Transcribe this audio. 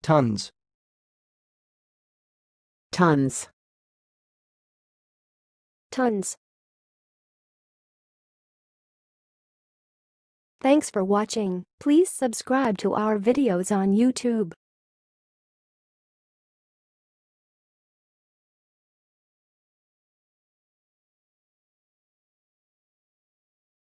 Tons. Tons. Tons. Thanks for watching. Please subscribe to our videos on YouTube.